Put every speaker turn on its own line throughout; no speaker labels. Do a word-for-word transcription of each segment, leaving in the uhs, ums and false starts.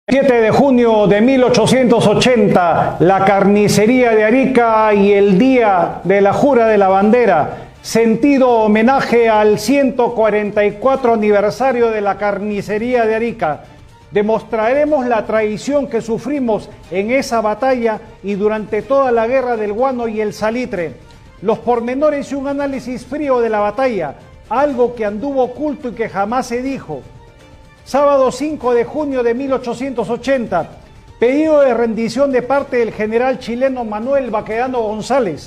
siete de junio de mil ochocientos ochenta, la carnicería de Arica y el día de la jura de la bandera, sentido homenaje al ciento cuarenta y cuatro aniversario de la carnicería de Arica. Demostraremos la traición que sufrimos en esa batalla y durante toda la guerra del guano y el salitre. Los pormenores y un análisis frío de la batalla, algo que anduvo oculto y que jamás se dijo. Sábado cinco de junio de mil ochocientos ochenta, pedido de rendición de parte del general chileno Manuel Baquedano González,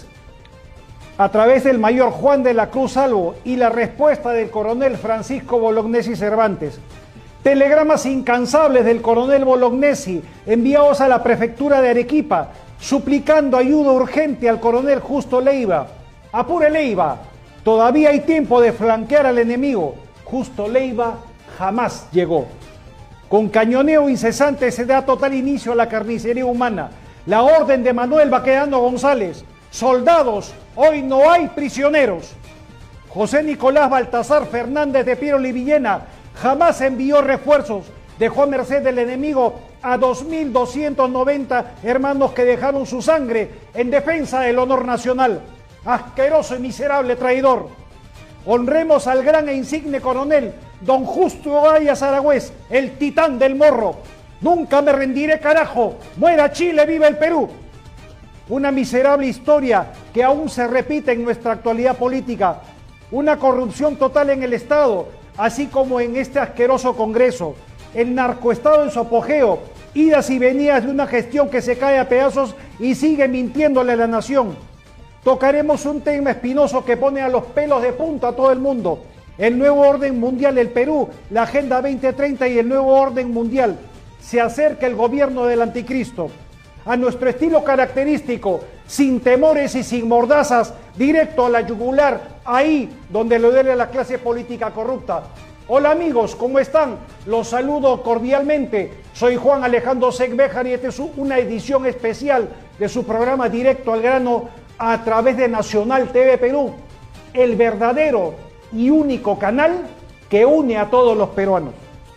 a través del mayor Juan de la Cruz Salvo, y la respuesta del coronel Francisco Bolognesi Cervantes. Telegramas incansables del coronel Bolognesi enviados a la prefectura de Arequipa, suplicando ayuda urgente al coronel Justo Leiva. Apure Leiva, todavía hay tiempo de flanquear al enemigo. Justo Leiva jamás llegó. Con cañoneo incesante se da total inicio a la carnicería humana. La orden de Manuel Baquedano González: soldados, hoy no hay prisioneros. José Nicolás Baltasar Fernández de Piero Livillena jamás envió refuerzos. Dejó a merced del enemigo a dos mil doscientos noventa hermanos que dejaron su sangre en defensa del honor nacional. Asqueroso y miserable traidor. Honremos al gran e insigne coronel don Justo Ayas Aragüez, el titán del Morro. Nunca me rendiré, carajo. Muera Chile, viva el Perú. Una miserable historia que aún se repite en nuestra actualidad política. Una corrupción total en el Estado, así como en este asqueroso Congreso. El narcoestado en su apogeo, idas y venidas de una gestión que se cae a pedazos y sigue mintiéndole a la nación. Tocaremos un tema espinoso que pone a los pelos de punta a todo el mundo. El nuevo orden mundial, el Perú, la Agenda veinte treinta y el nuevo orden mundial. Se acerca el gobierno del anticristo. A nuestro estilo característico, sin temores y sin mordazas, directo a la yugular, ahí donde le duele a la clase política corrupta. Hola amigos, ¿cómo están? Los saludo cordialmente. Soy Juan Alejandro Segbejar y esta es una edición especial de su programa Directo al Grano a través de Nacional T V Perú, el verdadero y único canal que une a todos los peruanos.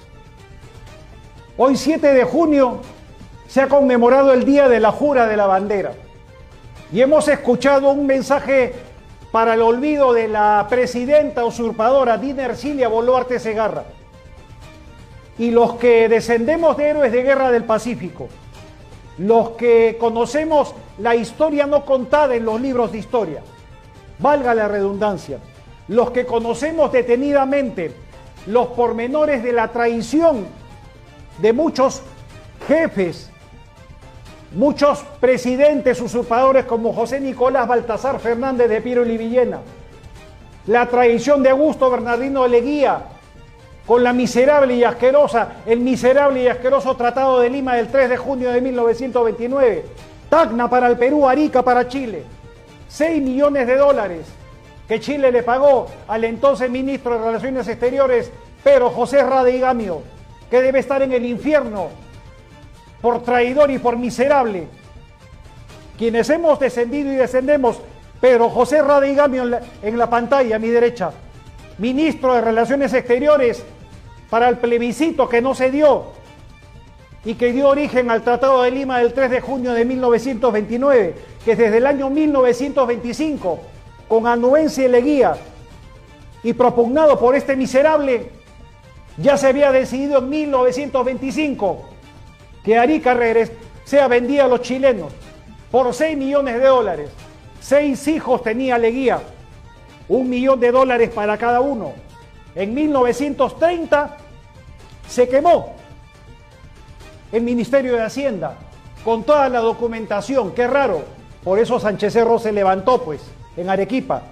Hoy siete de junio se ha conmemorado el Día de la Jura de la Bandera y hemos escuchado un mensaje para el olvido de la presidenta usurpadora Dina Ercilia Boluarte Segarra. Y los que descendemos de héroes de guerra del Pacífico, los que conocemos la historia no contada en los libros de historia, valga la redundancia, los que conocemos detenidamente los pormenores de la traición de muchos jefes, muchos presidentes usurpadores como José Nicolás Baltasar Fernández de Piero Livillena, la traición de Augusto Bernardino de Leguía con la miserable y asquerosa, el miserable y asqueroso Tratado de Lima del tres de junio de mil novecientos veintinueve, Tacna para el Perú, Arica para Chile, seis millones de dólares que Chile le pagó al entonces ministro de Relaciones Exteriores, Pedro José Radeigamio, que debe estar en el infierno por traidor y por miserable. Quienes hemos descendido y descendemos, Pedro José Radeigamio en la, en la pantalla a mi derecha, ministro de Relaciones Exteriores para el plebiscito que no se dio y que dio origen al Tratado de Lima del tres de junio de mil novecientos veintinueve, que desde el año mil novecientos veinticinco, con anuencia y Leguía y propugnado por este miserable, ya se había decidido en mil novecientos veinticinco que Arica sea vendida a los chilenos por seis millones de dólares. Seis hijos tenía Leguía, un millón de dólares para cada uno. En mil novecientos treinta se quemó el Ministerio de Hacienda con toda la documentación. Qué raro, por eso Sánchez Cerro se levantó pues en Arequipa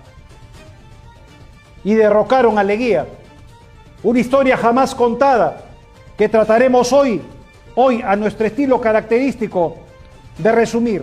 y derrocaron a Leguía. Una historia jamás contada que trataremos hoy Hoy, a nuestro estilo característico, de resumir.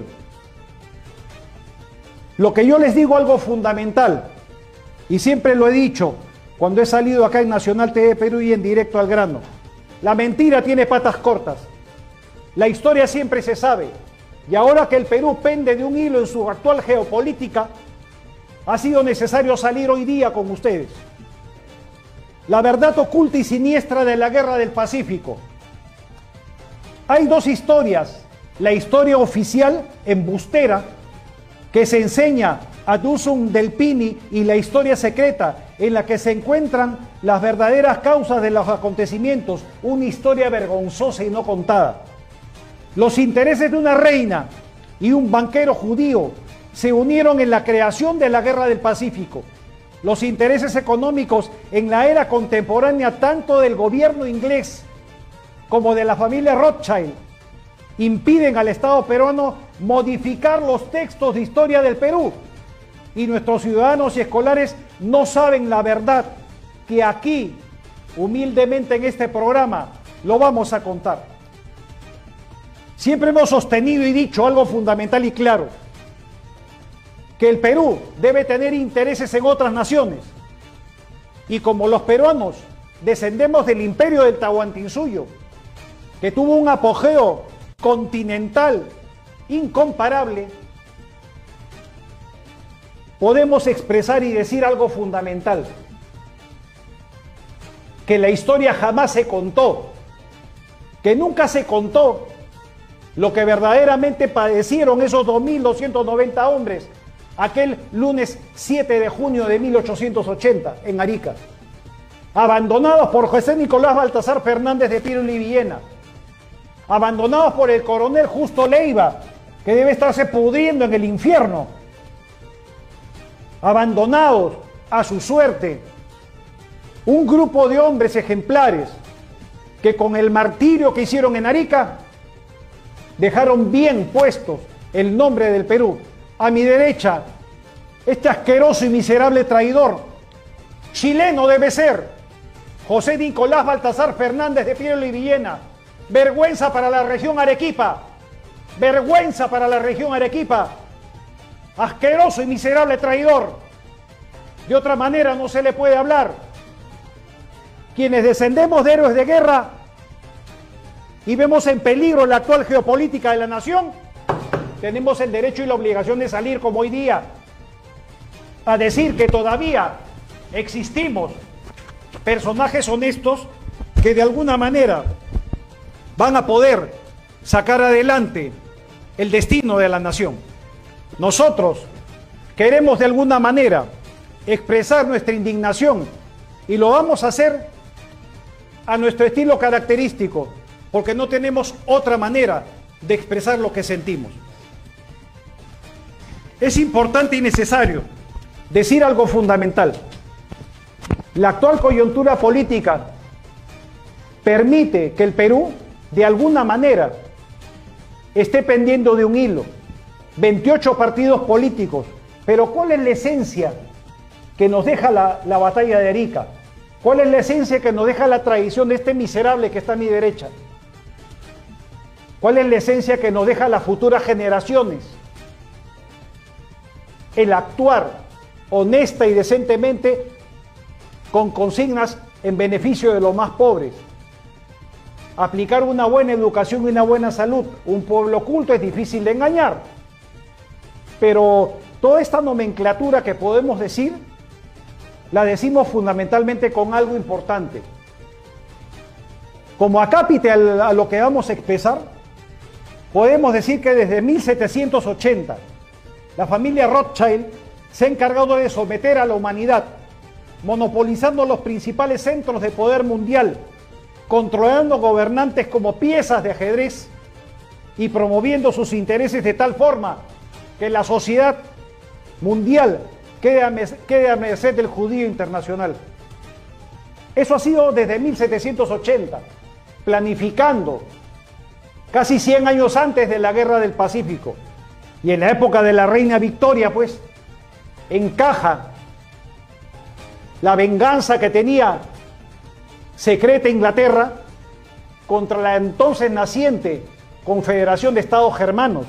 Lo que yo les digo, algo fundamental, y siempre lo he dicho cuando he salido acá en Nacional T V Perú y en Directo al Grano: la mentira tiene patas cortas. La historia siempre se sabe, y ahora que el Perú pende de un hilo en su actual geopolítica, ha sido necesario salir hoy día con ustedes. La verdad oculta y siniestra de la Guerra del Pacífico. Hay dos historias, la historia oficial embustera que se enseña a Dusum del Pini y la historia secreta en la que se encuentran las verdaderas causas de los acontecimientos, una historia vergonzosa y no contada. Los intereses de una reina y un banquero judío se unieron en la creación de la Guerra del Pacífico. Los intereses económicos en la era contemporánea tanto del gobierno inglés como de la familia Rothschild impiden al Estado peruano modificar los textos de historia del Perú, y nuestros ciudadanos y escolares no saben la verdad, que aquí, humildemente en este programa, lo vamos a contar. Siempre hemos sostenido y dicho algo fundamental y claro, que el Perú debe tener intereses en otras naciones, y como los peruanos descendemos del imperio del Tahuantinsuyo, que tuvo un apogeo continental incomparable, podemos expresar y decir algo fundamental, que la historia jamás se contó, que nunca se contó lo que verdaderamente padecieron esos dos mil doscientos noventa hombres aquel lunes siete de junio de mil ochocientos ochenta en Arica, abandonados por José Nicolás Baltasar Fernández de Piero y Villena, abandonados por el coronel Justo Leiva, que debe estarse pudriendo en el infierno, abandonados a su suerte, un grupo de hombres ejemplares que con el martirio que hicieron en Arica dejaron bien puestos el nombre del Perú. A mi derecha, este asqueroso y miserable traidor, chileno debe ser, José Nicolás Baltasar Fernández de Piero y Villena. Vergüenza para la región Arequipa, vergüenza para la región Arequipa, asqueroso y miserable traidor. De otra manera no se le puede hablar. Quienes descendemos de héroes de guerra y vemos en peligro la actual geopolítica de la nación, tenemos el derecho y la obligación de salir como hoy día a decir que todavía existimos personajes honestos que de alguna manera van a poder sacar adelante el destino de la nación. Nosotros queremos de alguna manera expresar nuestra indignación y lo vamos a hacer a nuestro estilo característico, porque no tenemos otra manera de expresar lo que sentimos. Es importante y necesario decir algo fundamental. La actual coyuntura política permite que el Perú, de alguna manera, esté pendiendo de un hilo. veintiocho partidos políticos. Pero ¿cuál es la esencia que nos deja la, la batalla de Arica? ¿Cuál es la esencia que nos deja la traición de este miserable que está a mi derecha? ¿Cuál es la esencia que nos deja las futuras generaciones? El actuar honesta y decentemente con consignas en beneficio de los más pobres. Aplicar una buena educación y una buena salud. Un pueblo culto es difícil de engañar. Pero toda esta nomenclatura que podemos decir, la decimos fundamentalmente con algo importante. Como acápite a lo que vamos a expresar, podemos decir que desde mil setecientos ochenta, la familia Rothschild se ha encargado de someter a la humanidad, monopolizando los principales centros de poder mundial, controlando gobernantes como piezas de ajedrez y promoviendo sus intereses de tal forma que la sociedad mundial quede a, quede a merced del judío internacional. Eso ha sido desde mil setecientos ochenta, planificando casi cien años antes de la Guerra del Pacífico. Y en la época de la reina Victoria, pues, encaja la venganza que tenía secreta Inglaterra contra la entonces naciente Confederación de Estados Germanos,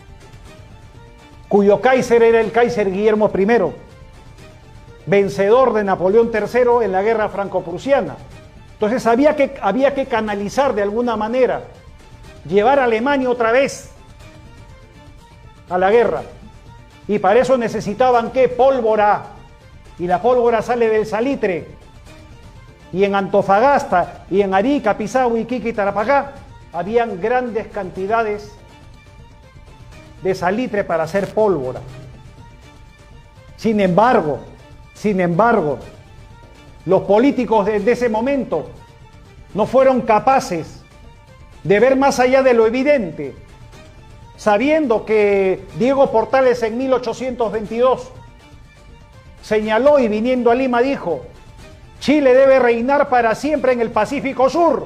cuyo Kaiser era el Kaiser Guillermo primero, vencedor de Napoleón tercero en la guerra franco-prusiana. Entonces había que, había que canalizar de alguna manera, llevar a Alemania otra vez a la guerra. Y para eso necesitaban, ¿qué? Pólvora. Y la pólvora sale del salitre. Y en Antofagasta, y en Arica, Pisagua, Iquique y Tarapacá, habían grandes cantidades de salitre para hacer pólvora. Sin embargo, sin embargo, los políticos desde ese momento no fueron capaces de ver más allá de lo evidente, sabiendo que Diego Portales en mil ochocientos veintidós señaló y viniendo a Lima dijo: Chile debe reinar para siempre en el Pacífico Sur.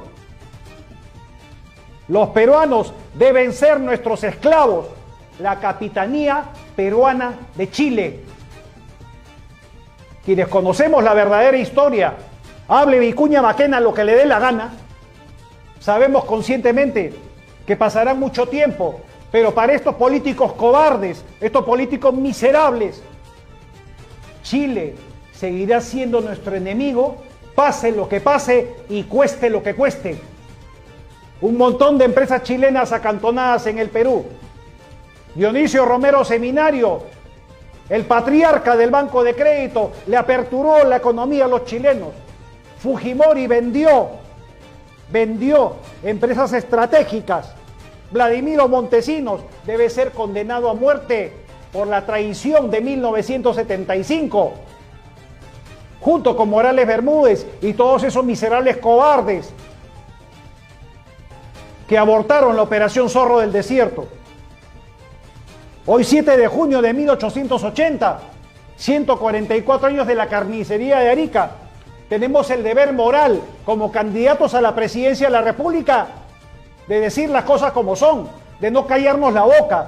Los peruanos deben ser nuestros esclavos. La capitanía peruana de Chile. Quienes conocemos la verdadera historia, hable Vicuña Maquena lo que le dé la gana, sabemos conscientemente que pasará mucho tiempo, pero para estos políticos cobardes, estos políticos miserables, Chile seguirá siendo nuestro enemigo, pase lo que pase y cueste lo que cueste. Un montón de empresas chilenas acantonadas en el Perú. Dionisio Romero Seminario, el patriarca del Banco de Crédito, le aperturó la economía a los chilenos. Fujimori vendió, vendió empresas estratégicas. Vladimiro Montesinos debe ser condenado a muerte por la traición de mil novecientos setenta y cinco, junto con Morales Bermúdez y todos esos miserables cobardes que abortaron la Operación Zorro del Desierto. Hoy siete de junio de mil ochocientos ochenta, ciento cuarenta y cuatro años de la carnicería de Arica, tenemos el deber moral como candidatos a la presidencia de la República de decir las cosas como son, de no callarnos la boca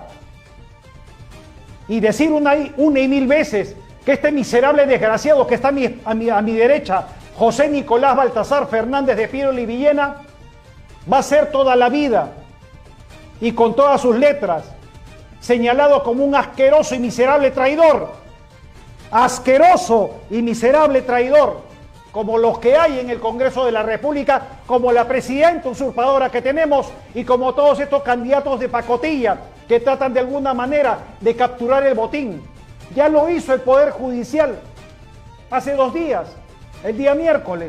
y decir una y, una y mil veces que este miserable desgraciado que está a mi, a mi, a mi derecha, José Nicolás Baltasar Fernández de Piero y Villena, va a ser toda la vida y con todas sus letras señalado como un asqueroso y miserable traidor, asqueroso y miserable traidor, como los que hay en el Congreso de la República, como la presidenta usurpadora que tenemos y como todos estos candidatos de pacotilla que tratan de alguna manera de capturar el botín. Ya lo hizo el Poder Judicial hace dos días, el día miércoles.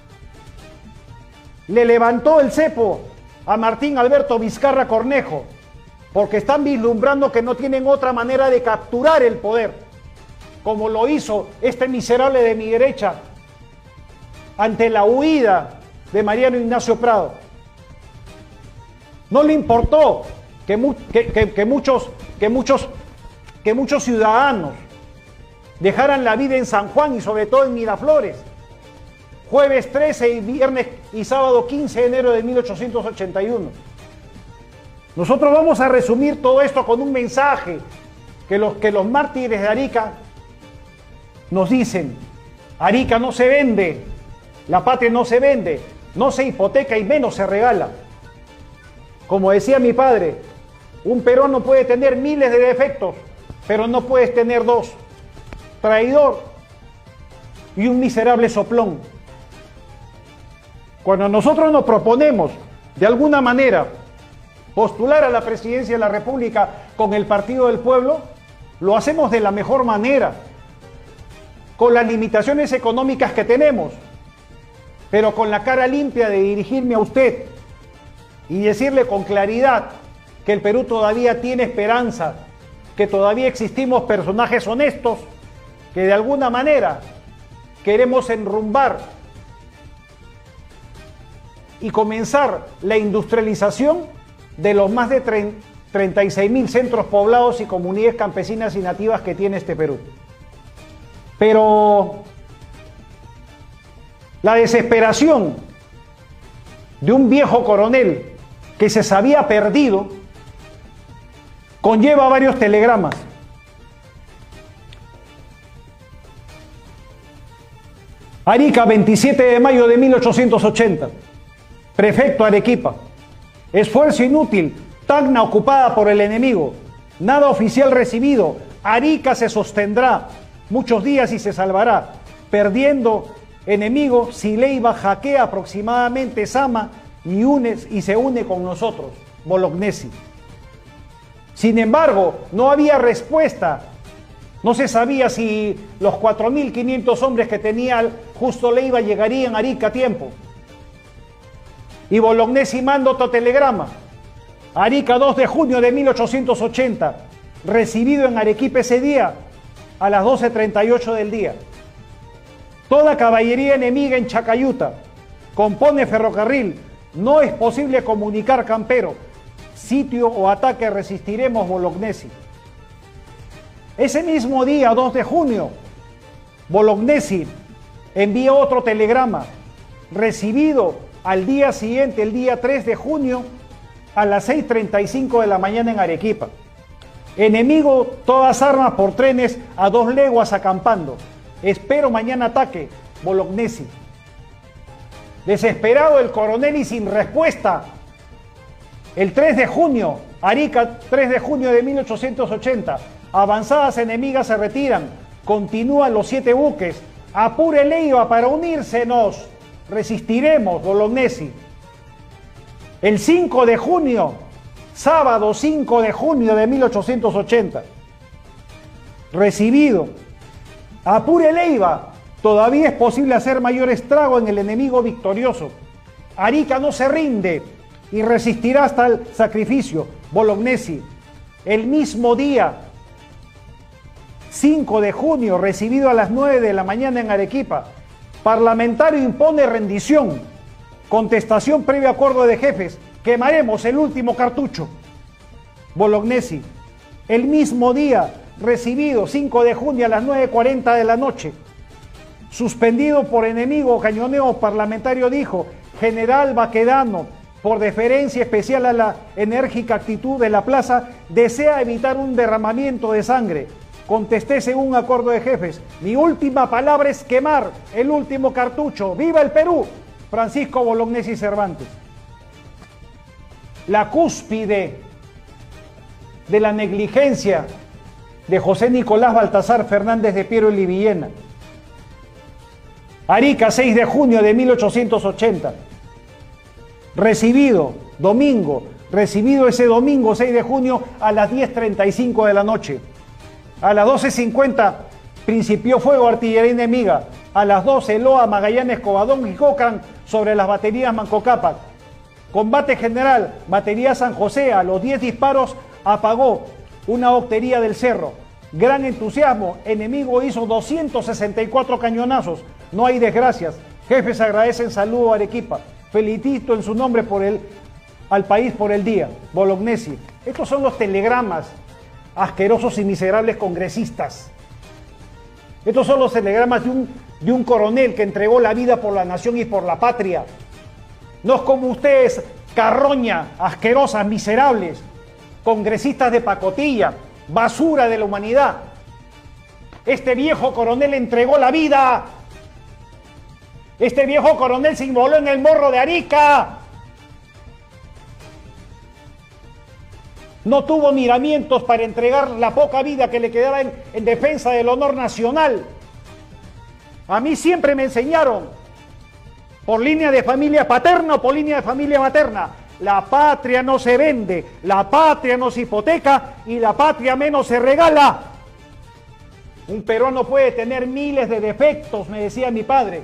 Le levantó el cepo a Martín Alberto Vizcarra Cornejo, porque están vislumbrando que no tienen otra manera de capturar el poder, como lo hizo este miserable de mi derecha ante la huida de Mariano Ignacio Prado. No le importó que, mu que, que, que, muchos, que, muchos, que muchos ciudadanos dejaran la vida en San Juan y sobre todo en Miraflores, jueves trece y viernes y sábado quince de enero de mil ochocientos ochenta y uno. Nosotros vamos a resumir todo esto con un mensaje que los, que los mártires de Arica nos dicen: Arica no se vende, la patria no se vende, no se hipoteca y menos se regala. Como decía mi padre, un peruano puede tener miles de defectos, pero no puedes tener dos: traidor y un miserable soplón. Cuando nosotros nos proponemos, de alguna manera, postular a la presidencia de la República con el Partido del Pueblo, lo hacemos de la mejor manera, con las limitaciones económicas que tenemos, pero con la cara limpia de dirigirme a usted y decirle con claridad que el Perú todavía tiene esperanza, que todavía existimos personajes honestos, que de alguna manera queremos enrumbar y comenzar la industrialización de los más de treinta y seis mil centros poblados y comunidades campesinas y nativas que tiene este Perú. Pero la desesperación de un viejo coronel que se sabía perdido conlleva varios telegramas. Arica, veintisiete de mayo de mil ochocientos ochenta. Prefecto Arequipa. Esfuerzo inútil, Tacna ocupada por el enemigo, nada oficial recibido, Arica se sostendrá muchos días y se salvará, perdiendo enemigo, Sileiva hackea aproximadamente Sama y, une, y se une con nosotros, Bolognesi. Sin embargo, no había respuesta, no se sabía si los cuatro mil quinientos hombres que tenía Justo Leiva llegarían a Arica a tiempo. Y Bolognesi manda otro telegrama. Arica, dos de junio de mil ochocientos ochenta, recibido en Arequipa ese día a las doce treinta y ocho del día. Toda caballería enemiga en Chacayuta, compone ferrocarril, no es posible comunicar campero, sitio o ataque resistiremos Bolognesi. Ese mismo día, dos de junio, Bolognesi envía otro telegrama, recibido al día siguiente, el día tres de junio, a las seis treinta y cinco de la mañana en Arequipa. Enemigo, todas armas por trenes a dos leguas acampando. Espero mañana ataque, Bolognesi. Desesperado el coronel y sin respuesta, el tres de junio, Arica, tres de junio de mil ochocientos ochenta, avanzadas enemigas se retiran, continúan los siete buques, apure Leiva para unírsenos, resistiremos, Bolognesi. El cinco de junio, sábado cinco de junio de mil ochocientos ochenta, recibido, apure Leiva, todavía es posible hacer mayor estrago en el enemigo victorioso. Arica no se rinde y resistirá hasta el sacrificio, Bolognesi. El mismo día, cinco de junio, recibido a las nueve de la mañana en Arequipa, parlamentario impone rendición, contestación previo acuerdo de jefes, quemaremos el último cartucho, Bolognesi. El mismo día, recibido, cinco de junio a las nueve cuarenta de la noche, suspendido por enemigo cañoneo parlamentario, dijo, general Baquedano, por deferencia especial a la enérgica actitud de la plaza, desea evitar un derramamiento de sangre. Contesté según acuerdo de jefes, mi última palabra es quemar el último cartucho. ¡Viva el Perú! Francisco Bolognesi Cervantes. La cúspide de la negligencia de José Nicolás Baltasar Fernández de Piero y Villena. Arica, seis de junio de mil ochocientos ochenta. Recibido, domingo, recibido ese domingo seis de junio a las diez treinta y cinco de la noche. A las doce cincuenta principió fuego artillería enemiga. A las doce Loa, Magallanes, Covadonga y Cochrane sobre las baterías Manco Cápac. Combate general, batería San José, a los diez disparos apagó una hostería del cerro. Gran entusiasmo, enemigo hizo doscientos sesenta y cuatro cañonazos. No hay desgracias. Jefes agradecen saludo a Arequipa. Felicito en su nombre por el, al país por el día. Bolognesi. Estos son los telegramas asquerosos y miserables congresistas. Estos son los telegramas de un, de un coronel que entregó la vida por la nación y por la patria. No es como ustedes, carroña, asquerosas, miserables, congresistas de pacotilla, basura de la humanidad. Este viejo coronel entregó la vida. Este viejo coronel se inmoló en el morro de Arica. No tuvo miramientos para entregar la poca vida que le quedaba en, en defensa del honor nacional. A mí siempre me enseñaron, por línea de familia paterna o por línea de familia materna, la patria no se vende, la patria no se hipoteca y la patria menos se regala. Un peruano puede tener miles de defectos, me decía mi padre.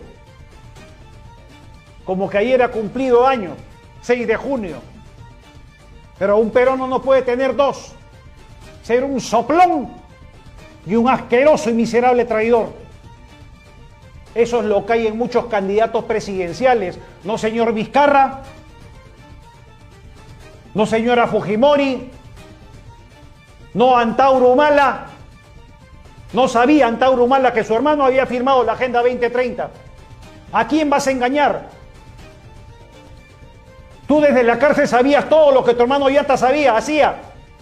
Como que ayer ha cumplido años, seis de junio. Pero un peruano no puede tener dos. Ser un soplón y un asqueroso y miserable traidor. Eso es lo que hay en muchos candidatos presidenciales. No, señor Vizcarra. No, señora Fujimori. No, Antauro Humala. No sabía Antauro Humala que su hermano había firmado la Agenda veinte treinta. ¿A quién vas a engañar? Tú desde la cárcel sabías todo lo que tu hermano Ollanta sabía, hacía.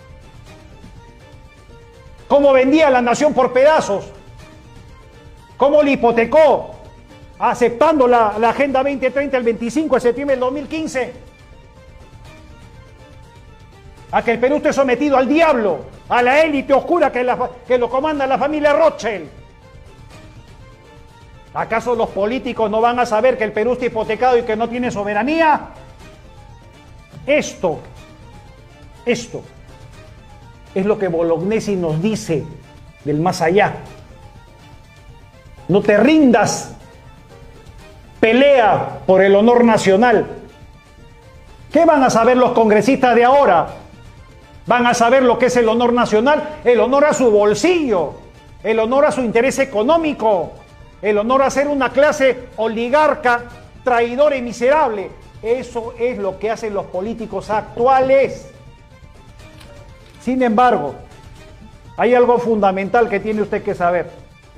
Cómo vendía a la nación por pedazos. Cómo le hipotecó, aceptando la, la Agenda veinte treinta el veinticinco de septiembre del dos mil quince. A que el Perú esté sometido al diablo, a la élite oscura que, la, que lo comanda la familia Rothschild. ¿Acaso los políticos no van a saber que el Perú está hipotecado y que no tiene soberanía? Esto, esto es lo que Bolognesi nos dice del más allá. No te rindas, pelea por el honor nacional. ¿Qué van a saber los congresistas de ahora? Van a saber lo que es el honor nacional, el honor a su bolsillo, el honor a su interés económico, el honor a ser una clase oligarca, traidora y miserable. Eso es lo que hacen los políticos actuales. Sin embargo, hay algo fundamental que tiene usted que saber.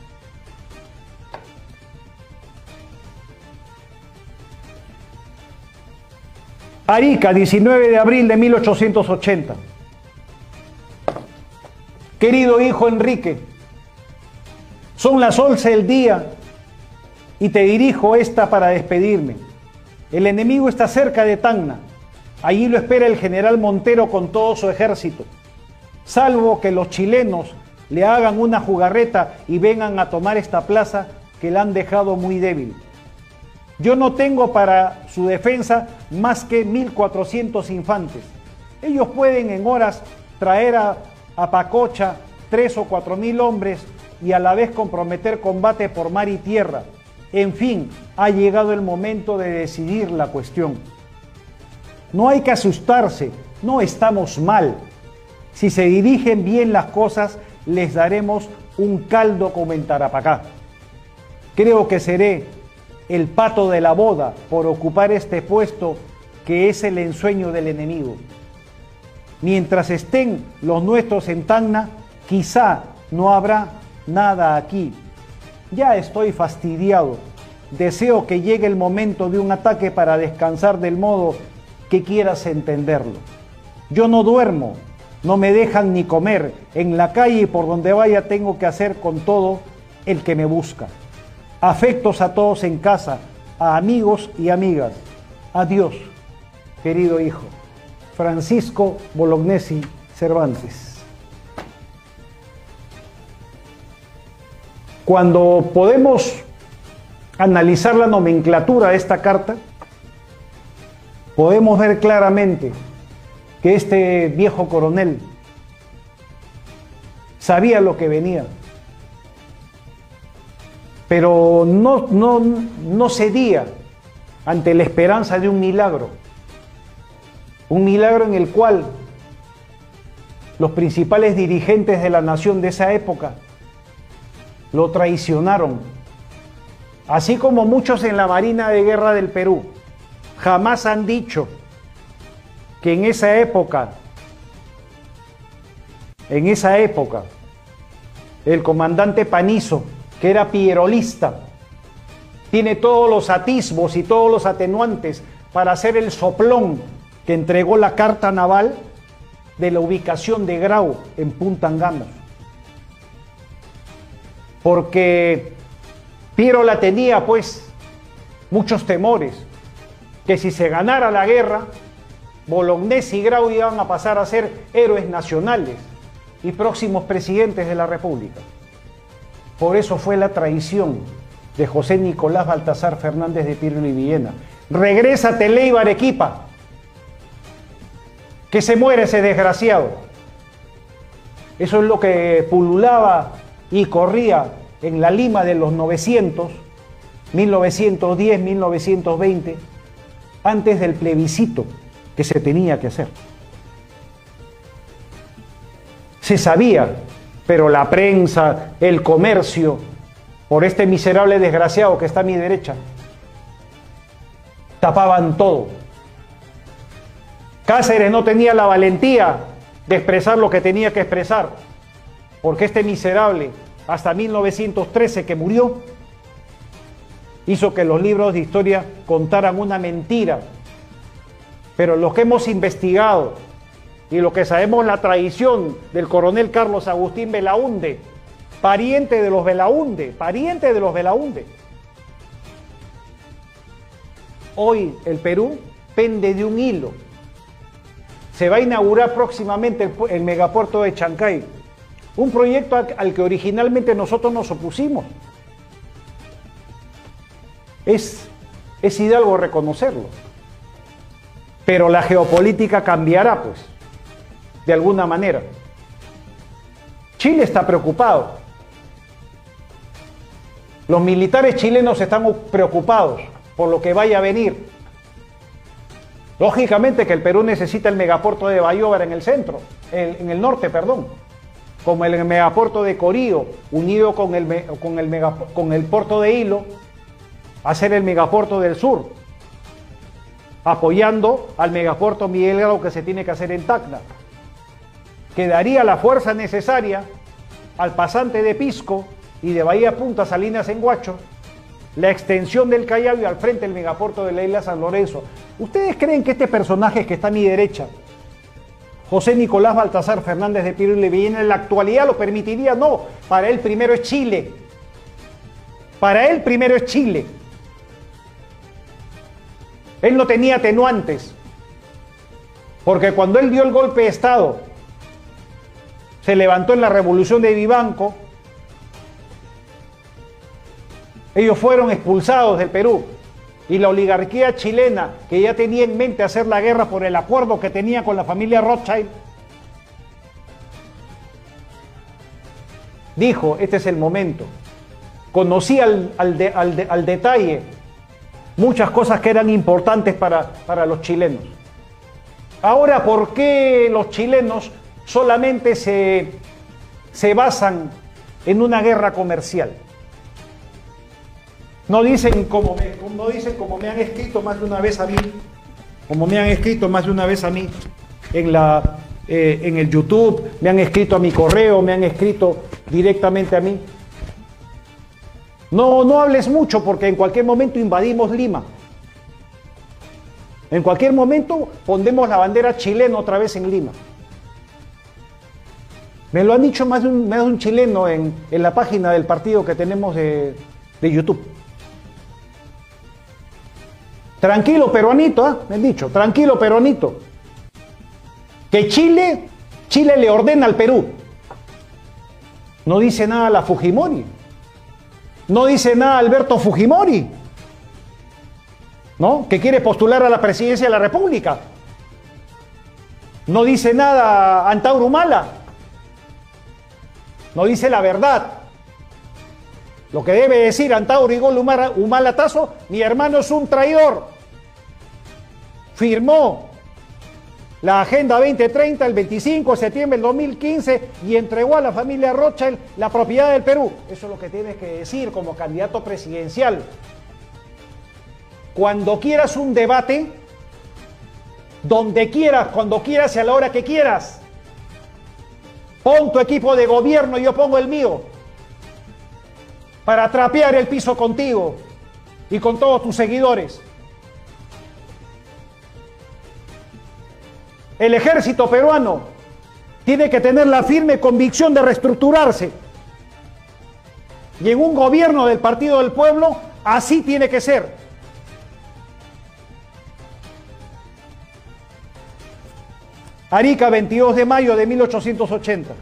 Arica, diecinueve de abril de mil ochocientos ochenta. Querido hijo Enrique, son las once del día y te dirijo esta para despedirme. El enemigo está cerca de Tacna. Allí lo espera el general Montero con todo su ejército. Salvo que los chilenos le hagan una jugarreta y vengan a tomar esta plaza que la han dejado muy débil. Yo no tengo para su defensa más que mil cuatrocientos infantes. Ellos pueden en horas traer a, a Pacocha tres o cuatro mil hombres y a la vez comprometer combate por mar y tierra. En fin, ha llegado el momento de decidir la cuestión. No hay que asustarse, no estamos mal. Si se dirigen bien las cosas, les daremos un caldo como en Tarapacá. Creo que seré el pato de la boda por ocupar este puesto que es el ensueño del enemigo. Mientras estén los nuestros en Tacna, quizá no habrá nada aquí. Ya estoy fastidiado. Deseo que llegue el momento de un ataque para descansar del modo que quieras entenderlo. Yo no duermo, no me dejan ni comer. En la calle y por donde vaya tengo que hacer con todo el que me busca. Afectos a todos en casa, a amigos y amigas. Adiós, querido hijo. Francisco Bolognesi Cervantes. Cuando podemos analizar la nomenclatura de esta carta, podemos ver claramente que este viejo coronel sabía lo que venía, pero no, no, no cedía ante la esperanza de un milagro, un milagro en el cual los principales dirigentes de la nación de esa época lo traicionaron, así como muchos en la Marina de Guerra del Perú. Jamás han dicho que en esa época, en esa época, el comandante Panizo, que era pierolista, tiene todos los atisbos y todos los atenuantes para hacer el soplón que entregó la carta naval de la ubicación de Grau en Punta Angamos. Porque Pierola tenía pues muchos temores, que si se ganara la guerra, Bolognesi y Grau iban a pasar a ser héroes nacionales y próximos presidentes de la República. Por eso fue la traición de José Nicolás Baltasar Fernández de Pirlo y Villena. Regrésate, Leiva, Arequipa, que se muere ese desgraciado. Eso es lo que pululaba y corría en la Lima de los novecientos, mil novecientos diez, mil novecientos veinte, antes del plebiscito que se tenía que hacer. Se sabía, pero la prensa, el comercio, por este miserable desgraciado que está a mi derecha, tapaban todo. Cáceres no tenía la valentía de expresar lo que tenía que expresar, porque este miserable, hasta mil novecientos trece que murió, hizo que los libros de historia contaran una mentira. Pero los que hemos investigado y lo que sabemos la traición del coronel Carlos Agustín Belaúnde, pariente de los Belaúnde, pariente de los Belaúnde. Hoy el Perú pende de un hilo. Se va a inaugurar próximamente el, el megapuerto de Chancay, un proyecto al, al que originalmente nosotros nos opusimos. Es, es hidalgo reconocerlo. Pero la geopolítica cambiará, pues, de alguna manera. Chile está preocupado. Los militares chilenos están preocupados por lo que vaya a venir. Lógicamente que el Perú necesita el megapuerto de Bayóvar en el centro, el, en el norte, perdón, como el megapuerto de Corío, unido con el, con el, mega, con el puerto de Hilo, hacer el megapuerto del sur, apoyando al megapuerto Miguel Grau que se tiene que hacer en Tacna, que daría la fuerza necesaria al pasante de Pisco y de Bahía Punta Salinas en Huacho, la extensión del Callao y al frente el megapuerto de la isla San Lorenzo. ¿Ustedes creen que este personaje que está a mi derecha, José Nicolás Baltasar Fernández de Piero y Levillena, en la actualidad lo permitiría? No, para él primero es Chile. Para él primero es Chile. Él no tenía atenuantes, porque cuando él dio el golpe de Estado, se levantó en la revolución de Vivanco, ellos fueron expulsados del Perú y la oligarquía chilena, que ya tenía en mente hacer la guerra por el acuerdo que tenía con la familia Rothschild, dijo, este es el momento. Conocí al, al, de, al, de, al detalle muchas cosas que eran importantes para, para los chilenos. Ahora, ¿por qué los chilenos solamente se, se basan en una guerra comercial? No dicen, como me, no dicen como me han escrito más de una vez a mí, como me han escrito más de una vez a mí en, la, eh, en el YouTube, me han escrito a mi correo, me han escrito directamente a mí. No, no hables mucho porque en cualquier momento invadimos Lima. En cualquier momento pondremos la bandera chilena otra vez en Lima. Me lo han dicho más de un, más de un chileno en, en la página del partido que tenemos de, de YouTube. Tranquilo, peruanito, ¿eh? Me han dicho, tranquilo, peruanito. Que Chile, Chile le ordena al Perú. No dice nada la Fujimori. No dice nada Alberto Fujimori, ¿no? Que quiere postular a la presidencia de la República. No dice nada Antauro Humala. No dice la verdad. Lo que debe decir Antauro Igor Humala, Humala Tazo, mi hermano es un traidor. Firmó la Agenda veinte treinta el veinticinco de septiembre del dos mil quince y entregó a la familia Rothschild la propiedad del Perú. Eso es lo que tienes que decir como candidato presidencial. Cuando quieras un debate, donde quieras, cuando quieras y a la hora que quieras, pon tu equipo de gobierno y yo pongo el mío para trapear el piso contigo y con todos tus seguidores. El ejército peruano tiene que tener la firme convicción de reestructurarse. Y en un gobierno del Partido del Pueblo, así tiene que ser. Arica, veintidós de mayo de mil ochocientos ochenta.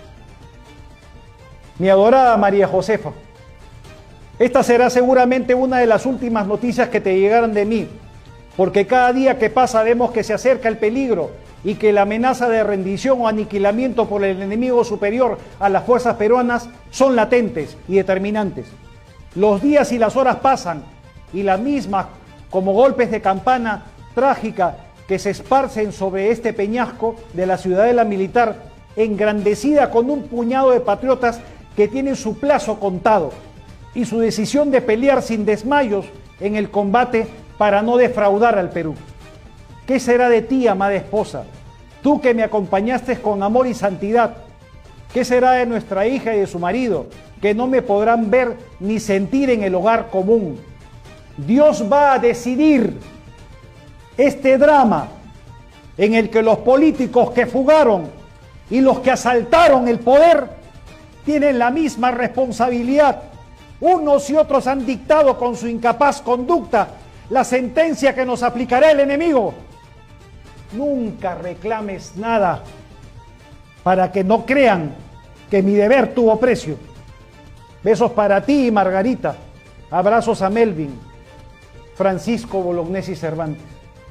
Mi adorada María Josefa, esta será seguramente una de las últimas noticias que te llegarán de mí, porque cada día que pasa vemos que se acerca el peligro y que la amenaza de rendición o aniquilamiento por el enemigo superior a las fuerzas peruanas son latentes y determinantes. Los días y las horas pasan y las mismas, como golpes de campana trágica que se esparcen sobre este peñasco de la ciudadela militar, engrandecida con un puñado de patriotas que tienen su plazo contado y su decisión de pelear sin desmayos en el combate para no defraudar al Perú. ¿Qué será de ti, amada esposa? Tú que me acompañaste con amor y santidad. ¿Qué será de nuestra hija y de su marido, que no me podrán ver ni sentir en el hogar común? Dios va a decidir este drama en el que los políticos que fugaron y los que asaltaron el poder tienen la misma responsabilidad. Unos y otros han dictado con su incapaz conducta la sentencia que nos aplicará el enemigo. Nunca reclames nada para que no crean que mi deber tuvo precio. Besos para ti y Margarita. Abrazos a Melvin, Francisco Bolognesi Cervantes.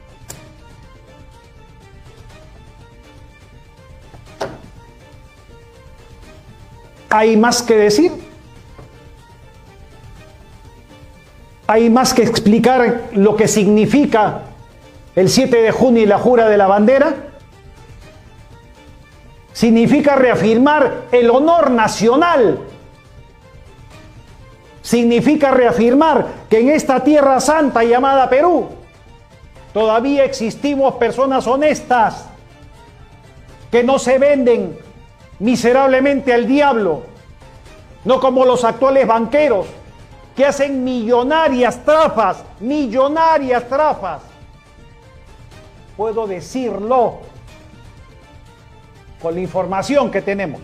¿Hay más que decir? ¿Hay más que explicar lo que significa el siete de junio y la jura de la bandera? Significa reafirmar el honor nacional. Significa reafirmar que en esta tierra santa llamada Perú todavía existimos personas honestas que no se venden miserablemente al diablo, no como los actuales banqueros que hacen millonarias trafas, millonarias trafas. Puedo decirlo con la información que tenemos.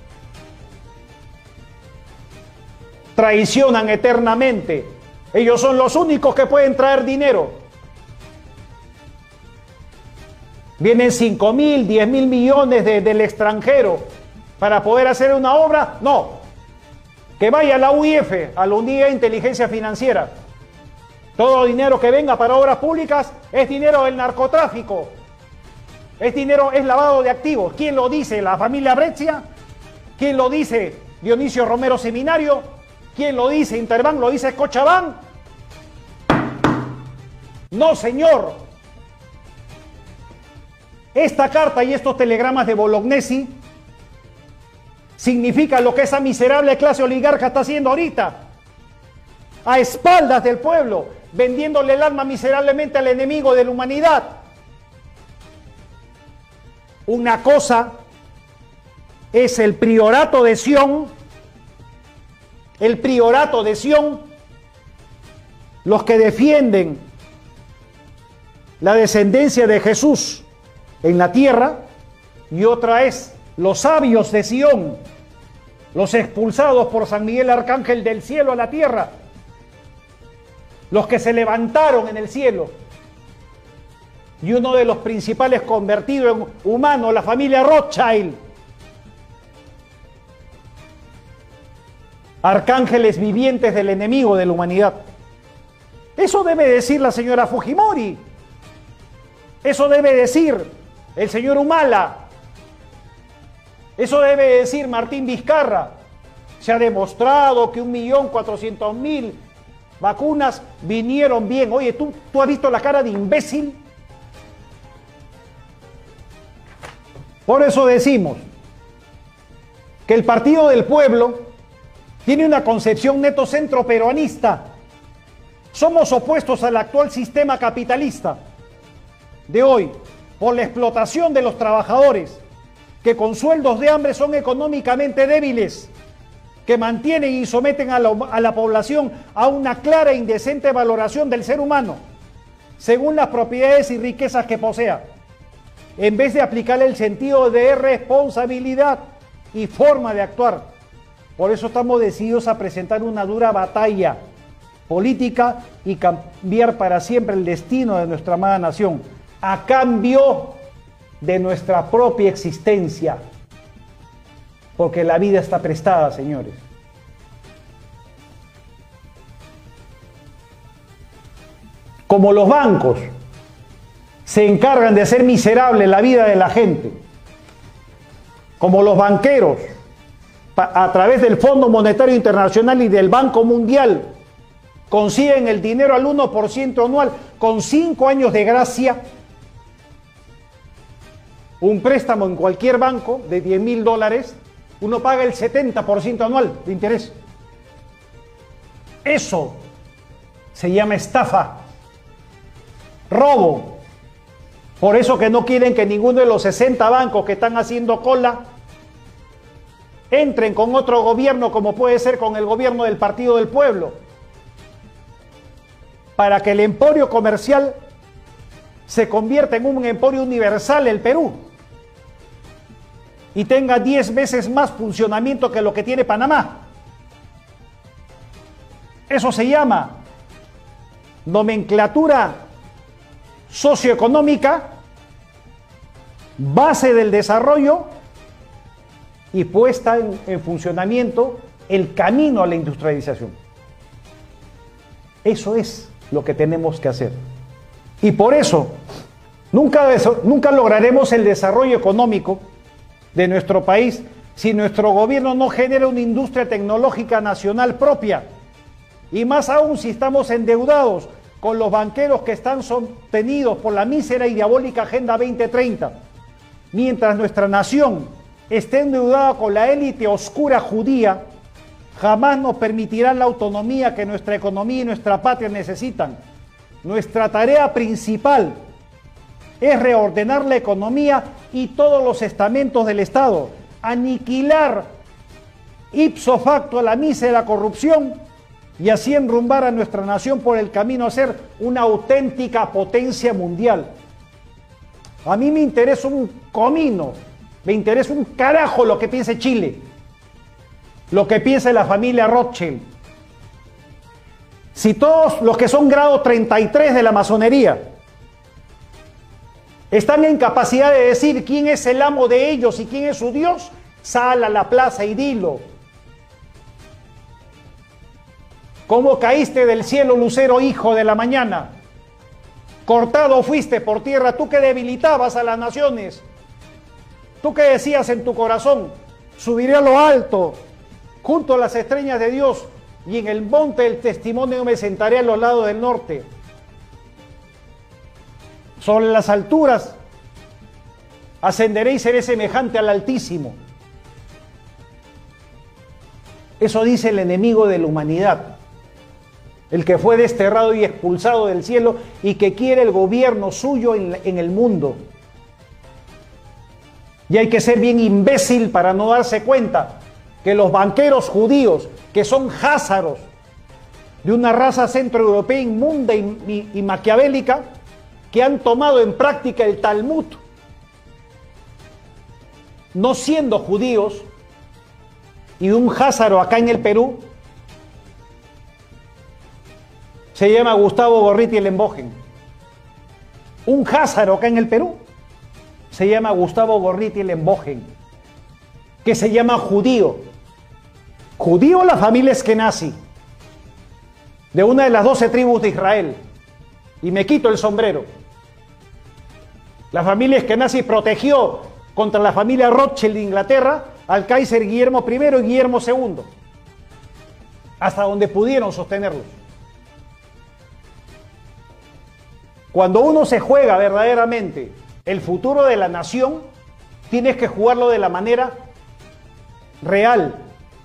Traicionan eternamente. Ellos son los únicos que pueden traer dinero. Vienen cinco mil, diez mil millones de, del extranjero para poder hacer una obra. No. Que vaya a la U I F, a la Unidad de Inteligencia Financiera. Todo dinero que venga para obras públicas es dinero del narcotráfico. Es dinero, es lavado de activos. ¿Quién lo dice? ¿La familia Breccia? ¿Quién lo dice? Dionisio Romero Seminario. ¿Quién lo dice? Interbank. ¿Lo dice Cochabamba? No, señor. Esta carta y estos telegramas de Bolognesi significa lo que esa miserable clase oligarca está haciendo ahorita, a espaldas del pueblo, vendiéndole el alma miserablemente al enemigo de la humanidad. Una cosa es el priorato de Sion, el priorato de Sion, los que defienden la descendencia de Jesús en la tierra, y otra es los sabios de Sion, los expulsados por San Miguel Arcángel del cielo a la tierra, los que se levantaron en el cielo. Y uno de los principales convertidos en humanos, la familia Rothschild. Arcángeles vivientes del enemigo de la humanidad. Eso debe decir la señora Fujimori. Eso debe decir el señor Humala. Eso debe decir Martín Vizcarra. Se ha demostrado que un millón cuatrocientos mil vacunas vinieron bien. Oye, ¿tú, ¿tú has visto la cara de imbécil? Por eso decimos que el Partido del Pueblo tiene una concepción neto centro peruanista. Somos opuestos al actual sistema capitalista de hoy por la explotación de los trabajadores, que con sueldos de hambre son económicamente débiles, que mantienen y someten a la, a la población a una clara e indecente valoración del ser humano, según las propiedades y riquezas que posea, en vez de aplicarle el sentido de responsabilidad y forma de actuar. Por eso estamos decididos a presentar una dura batalla política y cambiar para siempre el destino de nuestra amada nación, a cambio de nuestra propia existencia, porque la vida está prestada, señores. Como los bancos se encargan de hacer miserable la vida de la gente, como los banqueros, a través del Fondo Monetario Internacional y del Banco Mundial, consiguen el dinero al uno por ciento anual, con cinco años de gracia. Un préstamo en cualquier banco de diez mil dólares, uno paga el setenta por ciento anual de interés. Eso se llama estafa, robo. Por eso que no quieren que ninguno de los sesenta bancos que están haciendo cola entren con otro gobierno, como puede ser con el gobierno del Partido del Pueblo, para que el emporio comercial se convierta en un emporio universal el Perú y tenga diez veces más funcionamiento que lo que tiene Panamá. Eso se llama nomenclatura socioeconómica, base del desarrollo y puesta en, en funcionamiento el camino a la industrialización. Eso es lo que tenemos que hacer. Y por eso nunca, nunca lograremos el desarrollo económico de nuestro país si nuestro gobierno no genera una industria tecnológica nacional propia. Y más aún si estamos endeudados con los banqueros que están sostenidos por la mísera y diabólica Agenda veinte treinta, mientras nuestra nación esté endeudada con la élite oscura judía, jamás nos permitirán la autonomía que nuestra economía y nuestra patria necesitan. Nuestra tarea principal es reordenar la economía y todos los estamentos del Estado, aniquilar ipso facto a la mísera corrupción y así enrumbar a nuestra nación por el camino a ser una auténtica potencia mundial. A mí me interesa un comino, me interesa un carajo lo que piense Chile, lo que piense la familia Rothschild. Si todos los que son grado treinta y tres de la masonería están en capacidad de decir quién es el amo de ellos y quién es su Dios, sal a la plaza y dilo. ¿Cómo caíste del cielo, lucero, hijo de la mañana? Cortado fuiste por tierra, tú que debilitabas a las naciones. Tú que decías en tu corazón, subiré a lo alto, junto a las estrellas de Dios, y en el monte del testimonio me sentaré a los lados del norte. Sobre las alturas ascenderé y seré semejante al Altísimo. Eso dice el enemigo de la humanidad, el que fue desterrado y expulsado del cielo y que quiere el gobierno suyo en, en el mundo. Y hay que ser bien imbécil para no darse cuenta que los banqueros judíos, que son házaros de una raza centroeuropea inmunda y, y, y maquiavélica, que han tomado en práctica el Talmud, no siendo judíos, y un házaro acá en el Perú, se llama Gustavo Gorriti Lembogen. Un házaro acá en el Perú se llama Gustavo Gorriti Lembogen, que se llama judío. Judío la familia Eskenazi, de una de las doce tribus de Israel. Y me quito el sombrero. La familia Eskenazi protegió contra la familia Rothschild de Inglaterra al Kaiser Guillermo primero y Guillermo segundo, hasta donde pudieron sostenerlos. Cuando uno se juega verdaderamente el futuro de la nación, tienes que jugarlo de la manera real.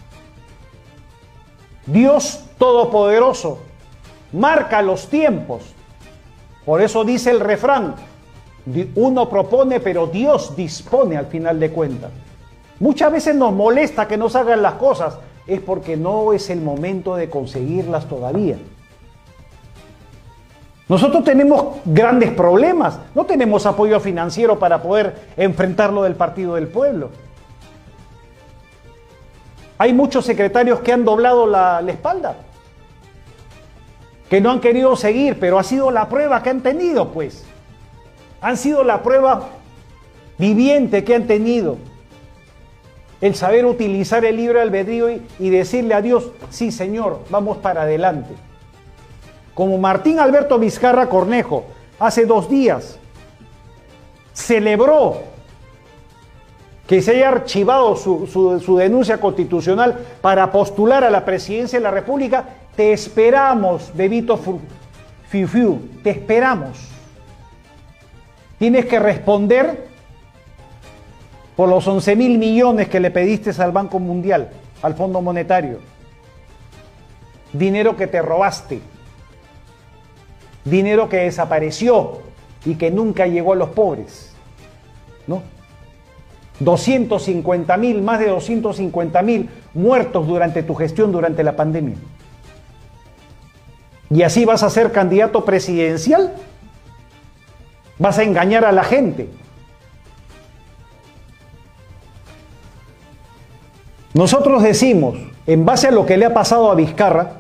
Dios Todopoderoso marca los tiempos. Por eso dice el refrán, uno propone, pero Dios dispone al final de cuentas. Muchas veces nos molesta que nos hagan las cosas, es porque no es el momento de conseguirlas todavía. Nosotros tenemos grandes problemas, no tenemos apoyo financiero para poder enfrentar lo del Partido del Pueblo. Hay muchos secretarios que han doblado la, la espalda, que no han querido seguir, pero ha sido la prueba que han tenido, pues. Han sido la prueba viviente que han tenido. El saber utilizar el libre albedrío y, y decirle a Dios, sí, Señor, vamos para adelante. Como Martín Alberto Vizcarra Cornejo, hace dos días, celebró que se haya archivado su, su, su denuncia constitucional para postular a la presidencia de la República. Te esperamos, Bebito Fiu Fiu, te esperamos. Tienes que responder por los once mil millones que le pediste al Banco Mundial, al Fondo Monetario. Dinero que te robaste. Dinero que desapareció y que nunca llegó a los pobres, ¿no? doscientos cincuenta mil, más de doscientos cincuenta mil muertos durante tu gestión durante la pandemia. ¿Y así vas a ser candidato presidencial? ¿Vas a engañar a la gente? Nosotros decimos, en base a lo que le ha pasado a Vizcarra,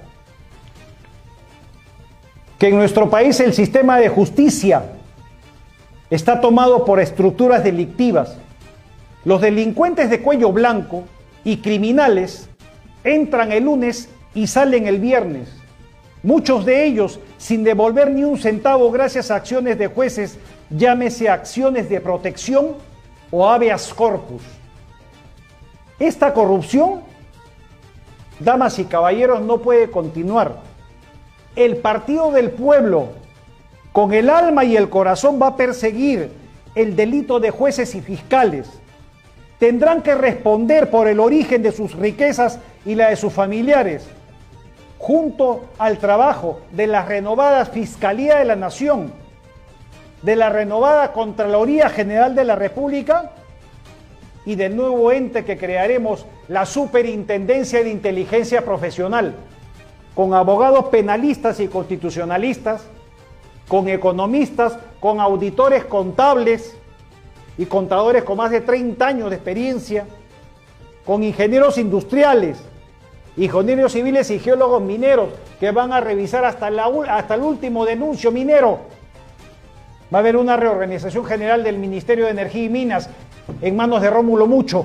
que en nuestro país el sistema de justicia está tomado por estructuras delictivas. Los delincuentes de cuello blanco y criminales entran el lunes y salen el viernes. Muchos de ellos sin devolver ni un centavo gracias a acciones de jueces, llámese acciones de protección o habeas corpus. Esta corrupción, damas y caballeros, no puede continuar. El Partido del Pueblo, con el alma y el corazón, va a perseguir el delito de jueces y fiscales. Tendrán que responder por el origen de sus riquezas y la de sus familiares, junto al trabajo de la renovada Fiscalía de la Nación, de la renovada Contraloría General de la República y del nuevo ente que crearemos, la Superintendencia de Inteligencia Profesional, con abogados penalistas y constitucionalistas, con economistas, con auditores contables y contadores con más de treinta años de experiencia, con ingenieros industriales, ingenieros civiles y geólogos mineros que van a revisar hasta, la, hasta el último denuncio minero. Va a haber una reorganización general del Ministerio de Energía y Minas en manos de Rómulo Mucho.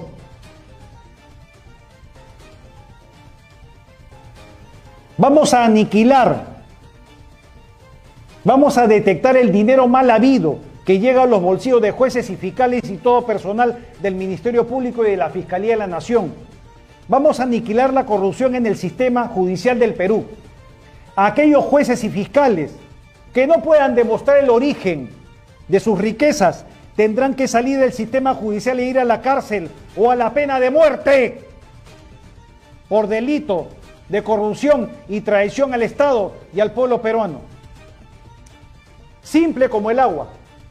Vamos a aniquilar, vamos a detectar el dinero mal habido que llega a los bolsillos de jueces y fiscales y todo personal del Ministerio Público y de la Fiscalía de la Nación. Vamos a aniquilar la corrupción en el sistema judicial del Perú. A aquellos jueces y fiscales que no puedan demostrar el origen de sus riquezas tendrán que salir del sistema judicial e ir a la cárcel o a la pena de muerte por delito de corrupción y traición al Estado y al pueblo peruano. Simple como el agua.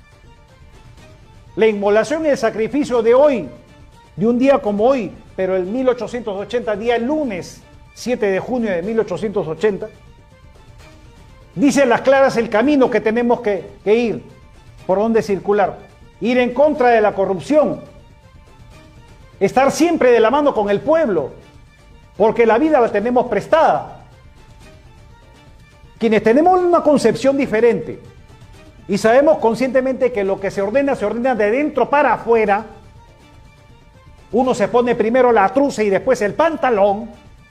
La inmolación y el sacrificio de hoy, de un día como hoy, pero el mil ochocientos ochenta, día lunes siete de junio de mil ochocientos ochenta, dice a las claras el camino que tenemos que, que ir, por dónde circular. Ir en contra de la corrupción, estar siempre de la mano con el pueblo, porque la vida la tenemos prestada. Quienes tenemos una concepción diferente y sabemos conscientemente que lo que se ordena, se ordena de dentro para afuera, uno se pone primero la truza y después el pantalón,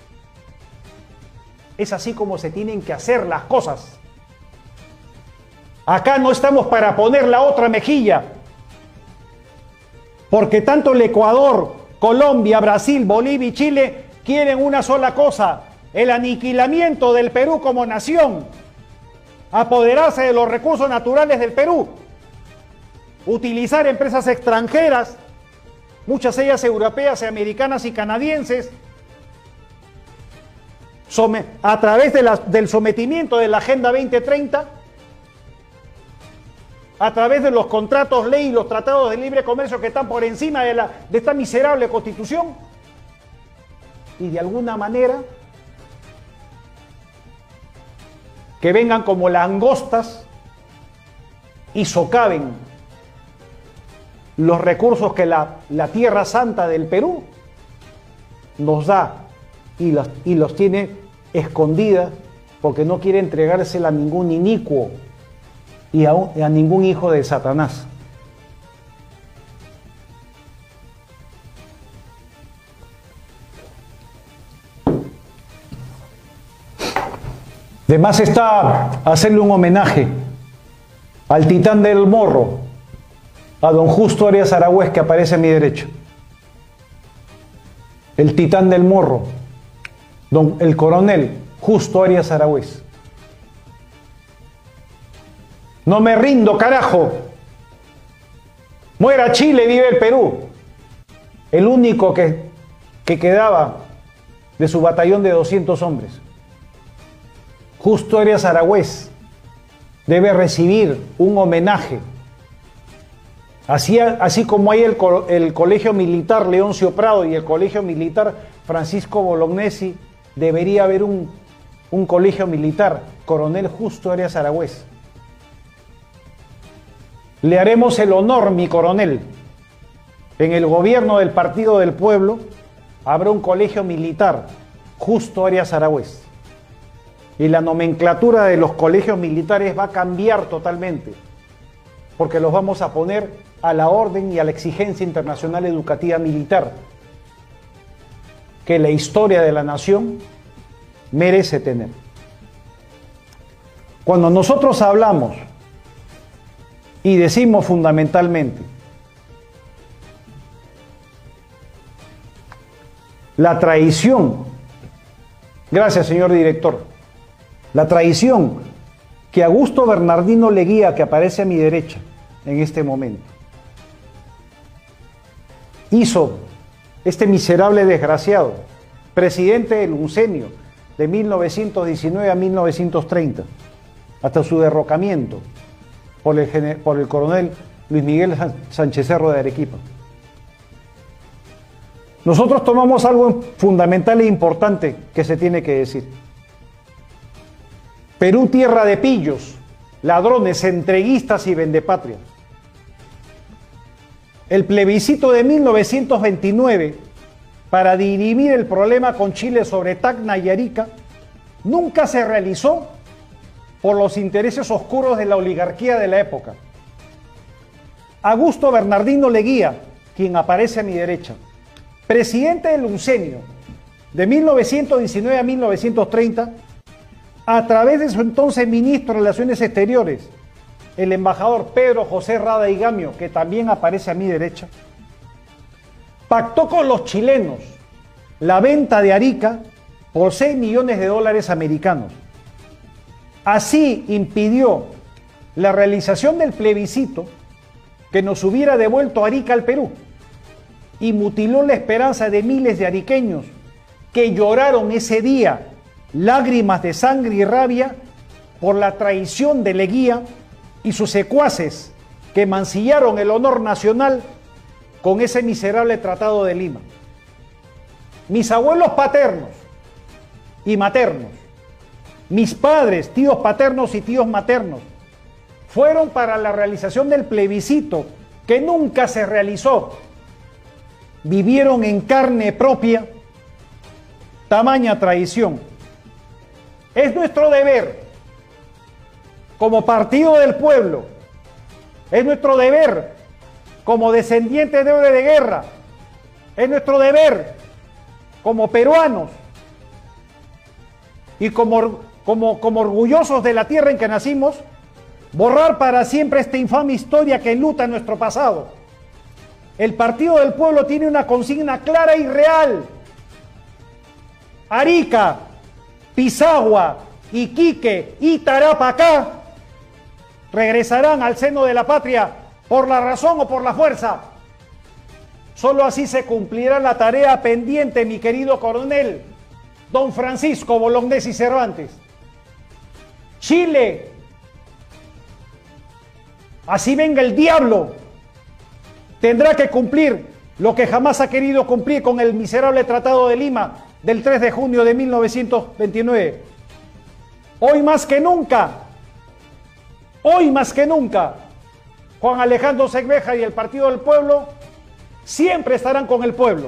es así como se tienen que hacer las cosas. Acá no estamos para poner la otra mejilla, porque tanto el Ecuador, Colombia, Brasil, Bolivia y Chile quieren una sola cosa: el aniquilamiento del Perú como nación, apoderarse de los recursos naturales del Perú, utilizar empresas extranjeras, muchas ellas europeas, americanas y canadienses, a través de la, del sometimiento de la Agenda veinte treinta, a través de los contratos ley y los tratados de libre comercio que están por encima de, la, de esta miserable Constitución, y de alguna manera que vengan como langostas y socaven los recursos que la, la Tierra Santa del Perú nos da y los, y los tiene escondidas porque no quiere entregársela a ningún inicuo y a, a ningún hijo de Satanás. De más está hacerle un homenaje al titán del Morro, a don Justo Arias Aragüez, que aparece a mi derecha. El titán del Morro, don, el coronel Justo Arias Aragüez. No me rindo, carajo. Muera Chile, vive el Perú. El único que, que quedaba de su batallón de doscientos hombres. Justo Arias Aragüez debe recibir un homenaje. Así, así como hay el, el Colegio Militar Leoncio Prado y el Colegio Militar Francisco Bolognesi, debería haber un, un colegio militar, Coronel Justo Arias Aragüez. Le haremos el honor, mi coronel. En el gobierno del Partido del Pueblo habrá un colegio militar, Justo Arias Aragüez. Y la nomenclatura de los colegios militares va a cambiar totalmente, porque los vamos a poner a la orden y a la exigencia internacional educativa militar que la historia de la nación merece tener. Cuando nosotros hablamos y decimos fundamentalmente la traición, gracias señor director, La traición que Augusto Bernardino Leguía, que aparece a mi derecha en este momento, hizo este miserable desgraciado, presidente del Uncenio de mil novecientos diecinueve a mil novecientos treinta, hasta su derrocamiento por el, por el coronel Luis Miguel Sánchez Cerro de Arequipa. Nosotros tomamos algo fundamental e importante que se tiene que decir. Perú, tierra de pillos, ladrones, entreguistas y vendepatrias. El plebiscito de mil novecientos veintinueve para dirimir el problema con Chile sobre Tacna y Arica nunca se realizó por los intereses oscuros de la oligarquía de la época. Augusto Bernardino Leguía, quien aparece a mi derecha, presidente del Uncenio de mil novecientos diecinueve a mil novecientos treinta, a través de su entonces ministro de Relaciones Exteriores, el embajador Pedro José Rada y Gamio, que también aparece a mi derecha, pactó con los chilenos la venta de Arica por seis millones de dólares americanos. Así impidió la realización del plebiscito que nos hubiera devuelto Arica al Perú y mutiló la esperanza de miles de ariqueños que lloraron ese día lágrimas de sangre y rabia por la traición de Leguía y sus secuaces que mancillaron el honor nacional con ese miserable Tratado de Lima. Mis abuelos paternos y maternos, mis padres, tíos paternos y tíos maternos, fueron para la realización del plebiscito que nunca se realizó. Vivieron en carne propia tamaña traición. Es nuestro deber, como partido del pueblo, es nuestro deber, como descendientes de héroes de guerra, es nuestro deber, como peruanos, y como, como, como orgullosos de la tierra en que nacimos, borrar para siempre esta infame historia que enluta nuestro pasado. El Partido del Pueblo tiene una consigna clara y real. Arica, Pisagua, Iquique y Tarapacá regresarán al seno de la patria por la razón o por la fuerza. Solo así se cumplirá la tarea pendiente, mi querido coronel don Francisco Bolognesi Cervantes. Chile, así venga el diablo, tendrá que cumplir lo que jamás ha querido cumplir con el miserable Tratado de Lima del tres de junio de mil novecientos veintinueve. Hoy más que nunca, hoy más que nunca, Juan Alejandro Segbeja y el Partido del Pueblo siempre estarán con el pueblo.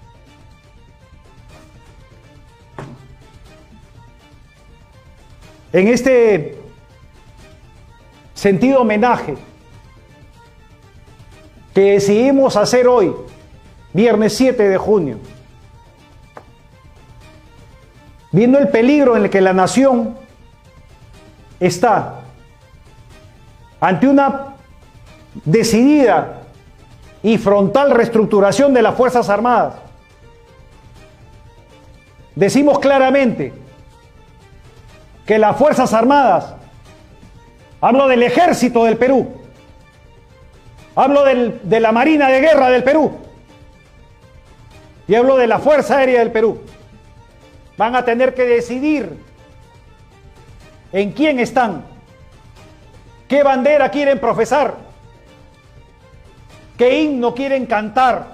En este sentido homenaje que decidimos hacer hoy, viernes siete de junio, viendo el peligro en el que la nación está ante una decidida y frontal reestructuración de las Fuerzas Armadas, decimos claramente que las Fuerzas Armadas, hablo del Ejército del Perú, hablo del, de la Marina de Guerra del Perú y hablo de la Fuerza Aérea del Perú, van a tener que decidir en quién están, qué bandera quieren profesar, qué himno quieren cantar.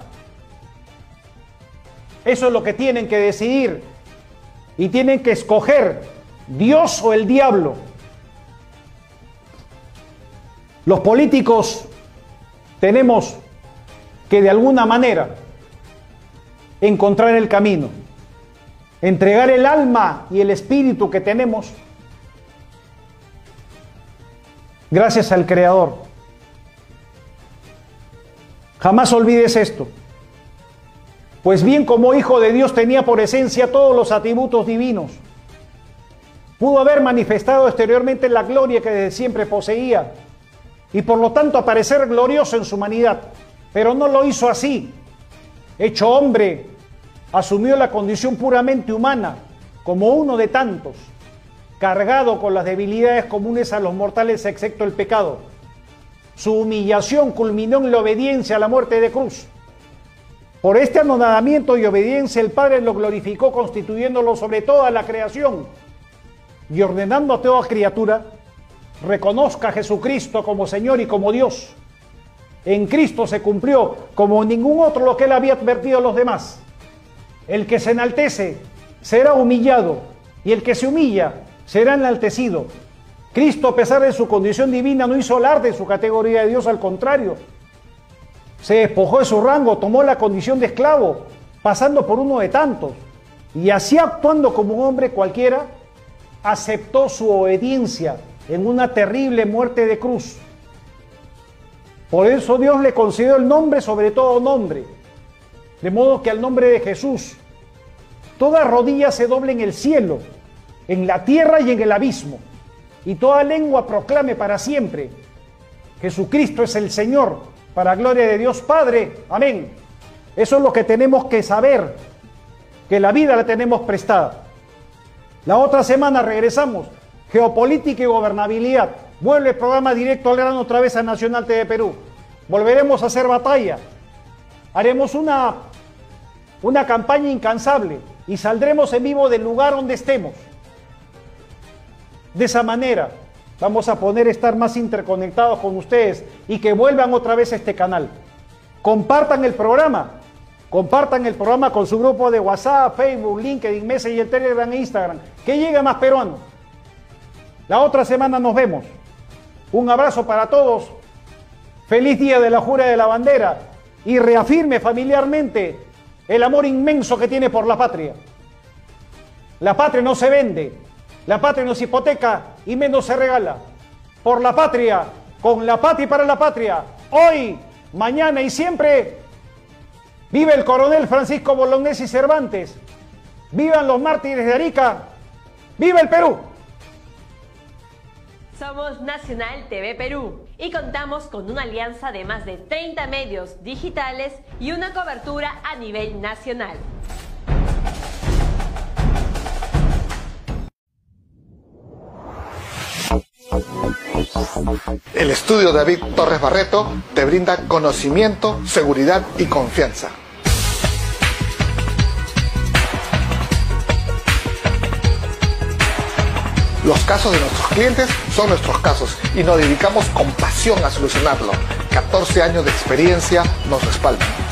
Eso es lo que tienen que decidir y tienen que escoger Dios o el diablo. Los políticos tenemos que de alguna manera encontrar el camino, entregar el alma y el espíritu que tenemos gracias al Creador. Jamás olvides esto, pues bien como hijo de Dios tenía por esencia todos los atributos divinos, pudo haber manifestado exteriormente la gloria que desde siempre poseía y por lo tanto aparecer glorioso en su humanidad, pero no lo hizo así. Hecho hombre, asumió la condición puramente humana como uno de tantos, cargado con las debilidades comunes a los mortales excepto el pecado. Su humillación culminó en la obediencia a la muerte de cruz. Por este anonadamiento y obediencia el Padre lo glorificó, constituyéndolo sobre toda la creación y ordenando a toda criatura reconozca a Jesucristo como Señor y como Dios. En Cristo se cumplió como ningún otro lo que él había advertido a los demás. El que se enaltece será humillado y el que se humilla será enaltecido. Cristo, a pesar de su condición divina, no hizo alarde de su categoría de Dios, al contrario. Se despojó de su rango, tomó la condición de esclavo, pasando por uno de tantos. Y así, actuando como un hombre cualquiera, aceptó su obediencia en una terrible muerte de cruz. Por eso Dios le concedió el nombre sobre todo nombre, de modo que al nombre de Jesús toda rodilla se doble en el cielo, en la tierra y en el abismo, y toda lengua proclame para siempre: Jesucristo es el Señor, para gloria de Dios Padre. Amén. Eso es lo que tenemos que saber, que la vida la tenemos prestada. La otra semana regresamos, geopolítica y gobernabilidad. Vuelve el programa Directo al Grano otra vez a Nacional T V Perú. Volveremos a hacer batalla. Haremos una, una campaña incansable y saldremos en vivo del lugar donde estemos. De esa manera vamos a poder estar más interconectados con ustedes y que vuelvan otra vez a este canal. Compartan el programa. Compartan el programa con su grupo de WhatsApp, Facebook, LinkedIn, Messenger, Telegram e Instagram. Que llegue más peruanos. La otra semana nos vemos. Un abrazo para todos. Feliz día de la Jura de la Bandera. Y reafirme familiarmente el amor inmenso que tiene por la patria. La patria no se vende. La patria no se hipoteca y menos se regala. Por la patria, con la patria y para la patria. Hoy, mañana y siempre. Vive el coronel Francisco Bolognesi Cervantes. Vivan los mártires de Arica. ¡Viva el Perú!
Somos Nacional T V Perú y contamos con una alianza de más de treinta medios digitales y una cobertura a nivel nacional.
El estudio David Torres Barreto te brinda conocimiento, seguridad y confianza. Los casos de nuestros clientes son nuestros casos y nos dedicamos con pasión a solucionarlo. catorce años de experiencia nos respaldan.